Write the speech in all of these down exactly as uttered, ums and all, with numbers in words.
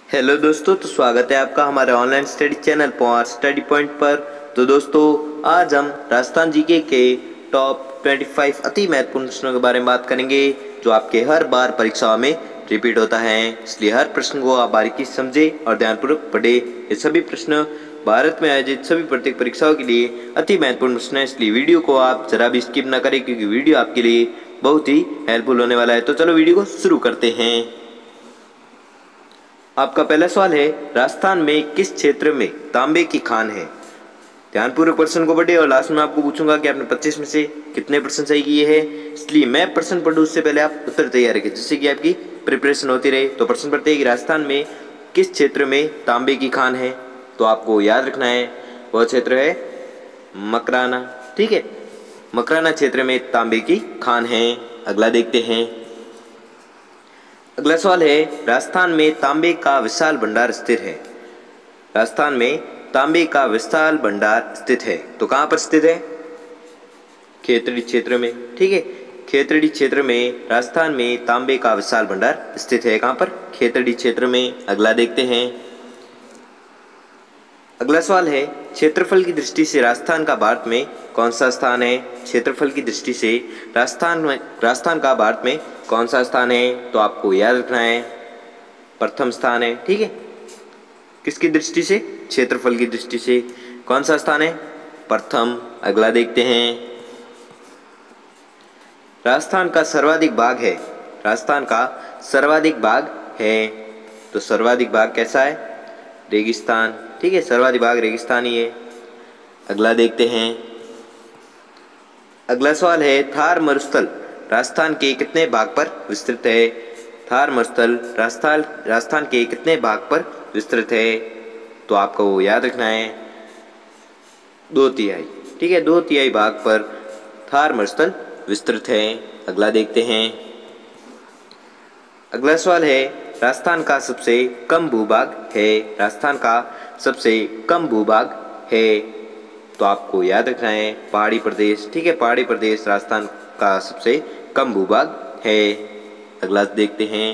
Hello दोस्तों, तो स्वागत है आपका हमारे online study channel power study point पर। तो दोस्तों, आज हम राजस्थान जीके के टॉप पच्चीस अति महत्वपूर्ण प्रश्नों के बारे में बात करेंगे जो आपके हर बार परीक्षाओं में रिपीट होता है। इसलिए हर प्रश्न को आप बारीकी से समझें और ध्यानपूर्वक पढ़ें। ये सभी प्रश्न भारत में आयोजित सभी प्रत्येक परीक्षाओं के लिए अति महत्वपूर्ण प्रश्न है, इसलिए वीडियो को आप जरा भी स्किप ना करें क्योंकि वीडियो आपके लिए बहुत ही हेल्पफुल होने वाला है। तो चलो वीडियो को शुरू करते हैं। आपका पहला सवाल है, राजस्थान में किस क्षेत्र में तांबे की खान है? ध्यानपूर्वक प्रश्न को पढ़े और लास्ट में आपको पूछूंगा कि आपने पच्चीस में से कितने प्रश्न सही किए हैं, इसलिए मैं प्रश्न पढ़ूं उससे पहले आप उत्तर तैयार रखें जिससे कि आपकी प्रिपरेशन होती रहे। तो प्रश्न पढ़ते हैं कि राजस्थान में किस क्षेत्र में तांबे की खान है? तो आपको याद रखना है वह क्षेत्र है मकराना। ठीक है, मकराना क्षेत्र में तांबे की खान है। अगला देखते हैं। अगला सवाल है, राजस्थान में तांबे का विशाल भंडार स्थित है। राजस्थान में तांबे का विशाल भंडार स्थित है, तो कहाँ पर स्थित है? खेतड़ी क्षेत्र में। ठीक है, खेतड़ी क्षेत्र में राजस्थान में तांबे का विशाल भंडार स्थित है। कहाँ पर? खेतड़ी क्षेत्र में। अगला देखते हैं। अगला सवाल है, क्षेत्रफल की दृष्टि से राजस्थान का भारत में कौन सा स्थान है? क्षेत्रफल की दृष्टि से राजस्थान में राजस्थान का भारत में कौन सा स्थान है? तो आपको याद रखना है प्रथम स्थान है। ठीक है, किसकी दृष्टि से? क्षेत्रफल की दृष्टि से कौन सा स्थान है? प्रथम। अगला देखते हैं। राजस्थान का सर्वाधिक भाग है। राजस्थान का सर्वाधिक भाग है, तो सर्वाधिक भाग कैसा है? रेगिस्तान। ठीक है, सर्वाधिक भाग रेगिस्तान ही है। अगला देखते हैं। अगला सवाल है, थार मरुस्थल राजस्थान के कितने भाग पर विस्तृत है? थार मरुस्थल राजस्थान राजस्थान के कितने भाग पर विस्तृत है? तो आपको वो याद रखना है दो तिहाई। ठीक है, दो तिहाई भाग पर थार मरुस्थल विस्तृत है। अगला देखते हैं। अगला सवाल है, राजस्थान का सबसे कम भूभाग है। राजस्थान का सबसे कम भूभाग है, तो आपको याद रखना है पहाड़ी प्रदेश। ठीक है, पहाड़ी प्रदेश राजस्थान का सबसे कम भूभाग है। अगला देखते हैं।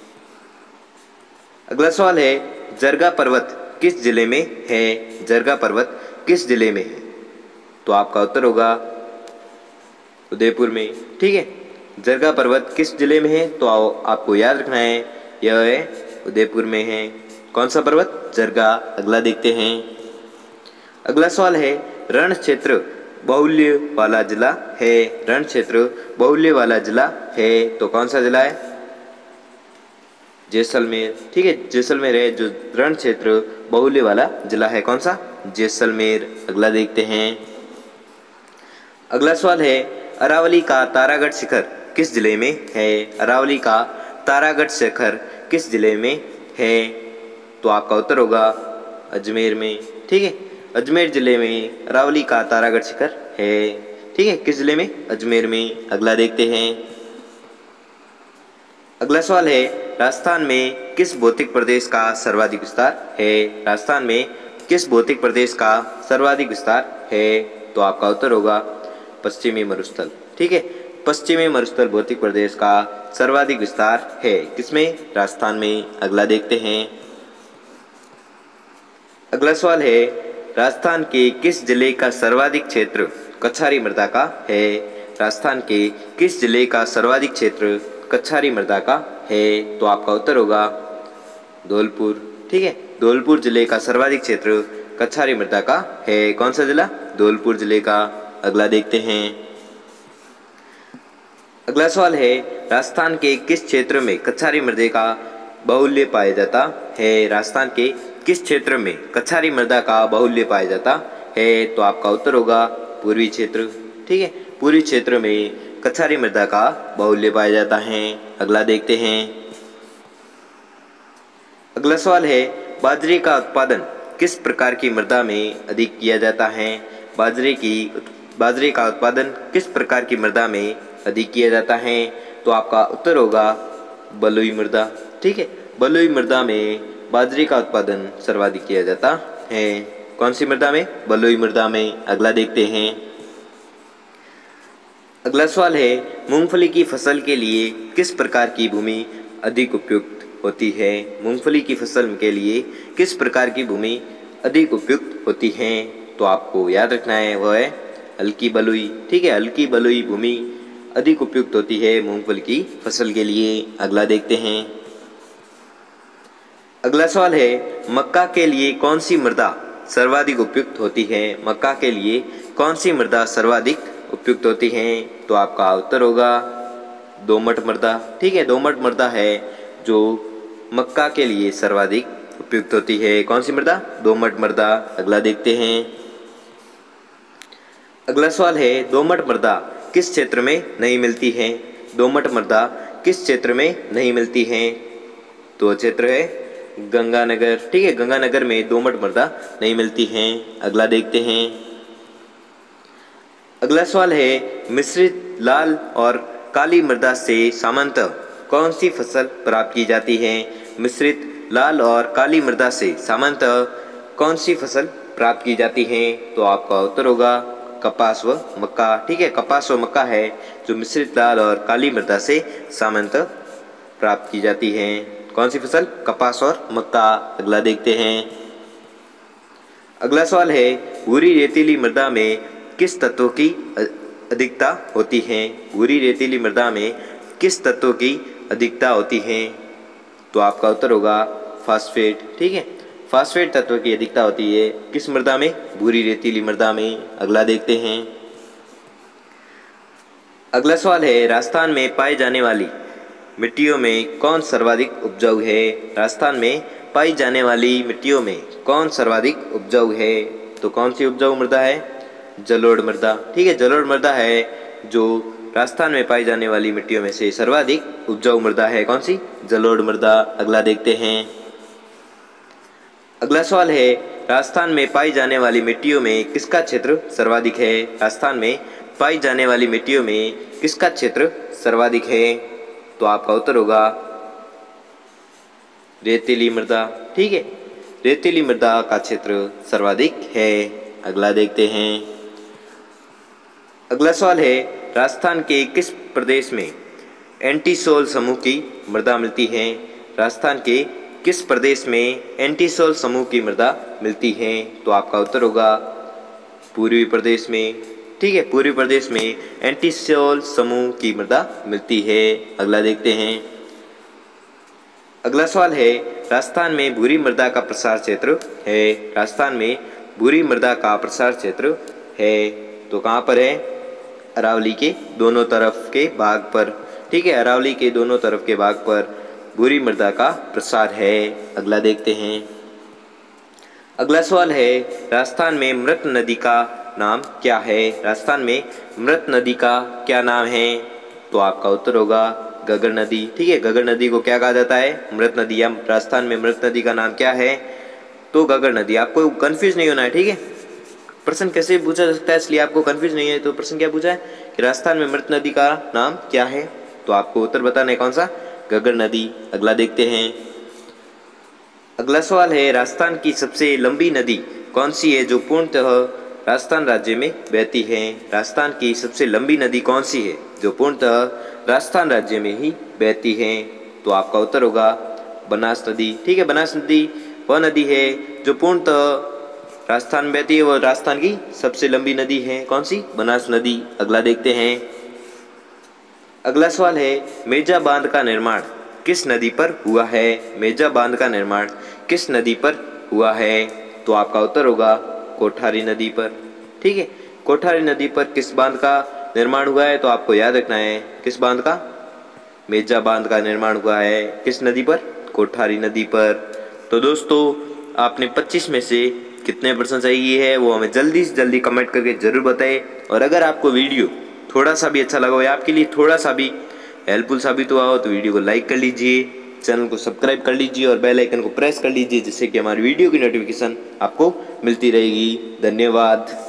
अगला सवाल है, जरगा पर्वत किस जिले में है? जरगा पर्वत किस जिले में है? तो आपका उत्तर होगा उदयपुर में। ठीक है, जरगा पर्वत किस जिले में है? तो आपको याद रखना है यह है उदयपुर में है। कौन सा पर्वत? जरगा। अगला देखते हैं। अगला सवाल है, रण क्षेत्र बाहुल्य वाला जिला है। रण क्षेत्र बाहुल्य वाला जिला है, तो कौन सा जिला है? जैसलमेर। ठीक है, जैसलमेर है जो रण क्षेत्र बाहुल्य वाला जिला है। कौन सा? जैसलमेर। अगला देखते हैं। अगला सवाल है, अरावली का तारागढ़ शिखर किस जिले में है? अरावली का तारागढ़ शिखर किस जिले में है? तो आपका उत्तर होगा अजमेर में। ठीक है, अजमेर जिले में अरावली का तारागढ़ शिखर है। ठीक है, किस जिले में? अजमेर में। अगला देखते हैं। अगला सवाल है, राजस्थान में किस भौतिक प्रदेश का सर्वाधिक विस्तार है? राजस्थान में किस भौतिक प्रदेश का सर्वाधिक विस्तार है? तो आपका उत्तर होगा पश्चिमी मरुस्थल। ठीक है, पश्चिमी मरुस्थल भौतिक प्रदेश का सर्वाधिक विस्तार है। किसमें? राजस्थान में। अगला देखते हैं। अगला सवाल है, राजस्थान के किस जिले का सर्वाधिक क्षेत्र कछारी मृदा का है? राजस्थान के किस जिले का सर्वाधिक क्षेत्र कछारी मृदा का है? तो आपका उत्तर होगा धौलपुर। ठीक है, धौलपुर जिले का सर्वाधिक क्षेत्र कछारी मृदा का है। कौन सा जिला? धौलपुर जिले का। अगला देखते हैं। अगला सवाल है, राजस्थान के किस क्षेत्र में कछारी मृदा का बाहुल्य पाया जाता है? राजस्थान के किस क्षेत्र में कछारी मृदा का बाहुल्य पाया जाता है? तो आपका उत्तर होगा पूर्वी क्षेत्र। ठीक है, पूर्वी क्षेत्र में कछारी मृदा का बाहुल्य पाया जाता है। अगला देखते हैं। अगला सवाल है, बाजरे का उत्पादन किस प्रकार की मृदा में अधिक किया जाता है? बाजरे की बाजरे का उत्पादन किस प्रकार की मृदा में अधिक किया जाता है? तो आपका उत्तर होगा बलुई मृदा। ठीक है, बलुई मृदा में बाजरे का उत्पादन सर्वाधिक किया जाता है। कौन सी मृदा में? बलुई मृदा में। अगला देखते हैं। अगला सवाल है, मूंगफली की फसल के लिए किस प्रकार की भूमि अधिक उपयुक्त होती है? मूंगफली की फसल के लिए किस प्रकार की भूमि अधिक उपयुक्त होती है? तो आपको याद रखना है वह है हल्की बलुई। ठीक है, हल्की बलुई भूमि अधिक उपयुक्त होती है मूंगफली की फसल के लिए। अगला देखते हैं। अगला सवाल है, मक्का के लिए कौन सी मृदा सर्वाधिक उपयुक्त होती है? मक्का के लिए कौन सी मृदा सर्वाधिक उपयुक्त होती है? तो आपका उत्तर होगा दोमट मृदा। ठीक है, दोमट मृदा है जो मक्का के लिए सर्वाधिक उपयुक्त होती है। कौन सी मृदा? दोमट मृदा। अगला देखते हैं। अगला सवाल है, दोमट मृदा किस क्षेत्र में नहीं मिलती है? दोमट मृदा किस क्षेत्र में नहीं मिलती है? तो क्षेत्र है गंगानगर। ठीक है, गंगानगर में दोमट मृदा नहीं मिलती है। अगला देखते हैं। अगला सवाल है, मिश्रित लाल और काली मृदा से सामान्यतः कौन सी फसल प्राप्त की जाती है? मिश्रित लाल और काली मृदा से सामान्यतः कौन सी फसल प्राप्त की जाती है? तो आपका उत्तर होगा कपास व मक्का। ठीक है, कपास व मक्का है जो मिश्रित लाल और काली मृदा से सामान्यतः प्राप्त की जाती है। कौन सी फसल? कपास और मक्का। अगला देखते हैं। अगला सवाल है, भूरी रेतीली मृदा में किस तत्व की अधिकता होती है? भूरी रेतीली मृदा में किस तत्व की अधिकता होती है? तो आपका उत्तर होगा फास्फेट। ठीक है, फास्फेट तत्व की अधिकता होती है किस मृदा में? भूरी रेतीली मृदा में। अगला देखते हैं। अगला सवाल है, राजस्थान में पाई जाने वाली मिट्टियों में कौन सर्वाधिक उपजाऊ है? राजस्थान में पाई जाने वाली मिट्टियों में कौन सर्वाधिक उपजाऊ है? तो कौन सी उपजाऊ मृदा है? जलोढ़ मृदा। ठीक है, जलोढ़ मृदा है जो राजस्थान में पाई जाने वाली मिट्टियों में से सर्वाधिक उपजाऊ मृदा है। कौन सी? जलोढ़ मृदा। अगला देखते हैं। अगला सवाल है, राजस्थान में पाई जाने वाली मिट्टियों में किसका क्षेत्र सर्वाधिक है? राजस्थान में पाई जाने वाली मिट्टियों में किसका क्षेत्र सर्वाधिक है? तो आपका उत्तर होगा रेतीली मृदा। ठीक है, रेतीली मृदा का क्षेत्र सर्वाधिक है। अगला देखते हैं। अगला सवाल है, राजस्थान के किस प्रदेश में एंटीसोल समूह की मृदा मिलती है? राजस्थान के किस प्रदेश में एंटीसोल समूह की मृदा मिलती है? तो आपका उत्तर होगा पूर्वी प्रदेश में। ठीक है, पूर्वी प्रदेश में एंटीसोल समूह की मृदा मिलती है। अगला देखते हैं। अगला सवाल है, राजस्थान में भूरी मृदा का प्रसार क्षेत्र है। राजस्थान में भूरी मृदा का प्रसार क्षेत्र है तो कहाँ पर है? अरावली के दोनों तरफ के भाग पर। ठीक है, अरावली के दोनों तरफ के भाग पर भूरी मृदा का प्रसार है। अगला देखते हैं। अगला सवाल है, राजस्थान में मृत नदी का नाम क्या है? राजस्थान में मृत नदी का क्या नाम है? तो आपका उत्तर होगा गगर नदी। ठीक है, गगर नदी को क्या कहा जाता है? मृत नदी। या राजस्थान में मृत नदी का नाम क्या है? तो गगर नदी। आपको कंफ्यूज नहीं होना है। ठीक है, प्रश्न कैसे पूछा जा सकता है इसलिए आपको कंफ्यूज नहीं है। तो प्रश्न क्या पूछा है कि राजस्थान में मृत नदी का नाम क्या है? तो आपको उत्तर बताना है कौन सा? गगर नदी। अगला देखते हैं। अगला सवाल है, राजस्थान की सबसे लंबी नदी कौन सी है जो पूर्णतः राजस्थान राज्य में बहती है? राजस्थान की सबसे लंबी नदी कौन सी है जो पूर्णतः राजस्थान राज्य में ही बहती है? तो आपका उत्तर होगा बनास नदी। ठीक है, बनास नदी वह नदी है जो पूर्णतः राजस्थान में बहती है। वो राजस्थान की सबसे लंबी नदी है। कौन सी? बनास नदी। अगला देखते हैं। अगला सवाल है, मेजा बांध का निर्माण किस नदी पर हुआ है? मेजा बांध का निर्माण किस नदी पर हुआ है? तो आपका उत्तर होगा कोठारी नदी पर। ठीक है, कोठारी नदी पर किस बांध का निर्माण हुआ है? तो आपको याद रखना है किस बांध का? मेजा बांध का निर्माण हुआ है किस नदी पर? कोठारी नदी पर। तो दोस्तों, आपने पच्चीस में से कितने परसेंट सही है वो हमें जल्दी से जल्दी कमेंट करके जरूर बताएं। और अगर आपको वीडियो थोड़ा सा भी अच्छा लगा हो या आपके लिए थोड़ा सा भी हेल्पफुल साबित हुआ हो तो वीडियो को लाइक कर लीजिए, चैनल को सब्सक्राइब कर लीजिए और बेल आइकन को प्रेस कर लीजिए जिससे कि हमारी वीडियो की नोटिफिकेशन आपको मिलती रहेगी। धन्यवाद।